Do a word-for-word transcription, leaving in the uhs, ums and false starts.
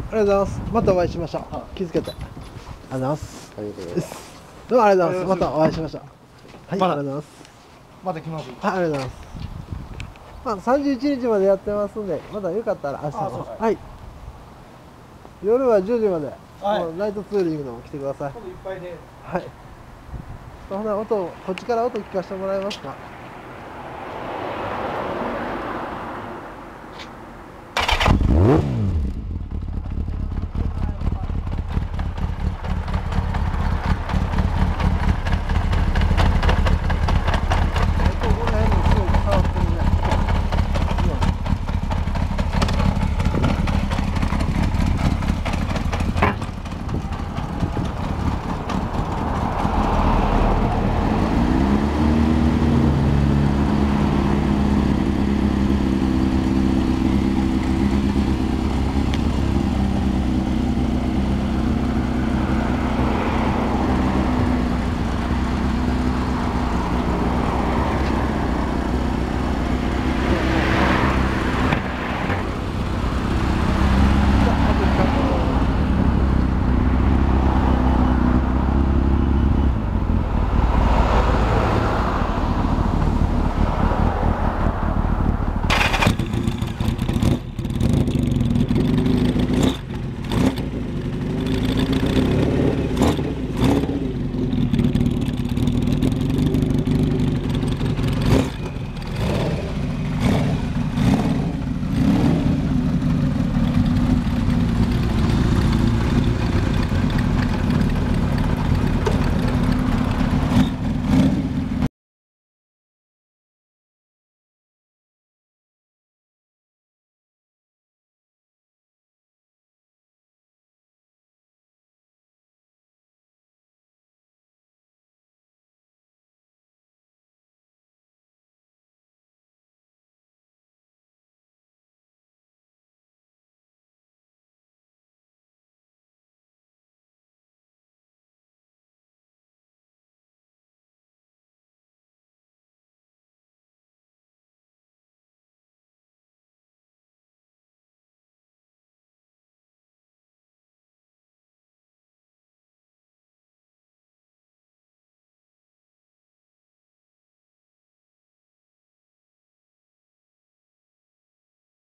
ありがとうございます。またお会いしましょう。気づけて。ありがとうございます。 ありがとうございます。 どうもありがとうございます。またお会いしましょう。はい、ありがとうございます。 また来ます。 はい、ありがとうございます。まあ、さんじゅういちにちまでやってますんで、またよかったら明日も。はい。夜はじゅうじまで、 はい、 もうナイトツーリングでも来てください。 いっぱいで。 はい。そんな音、こっちから音聞かせてもらえますか。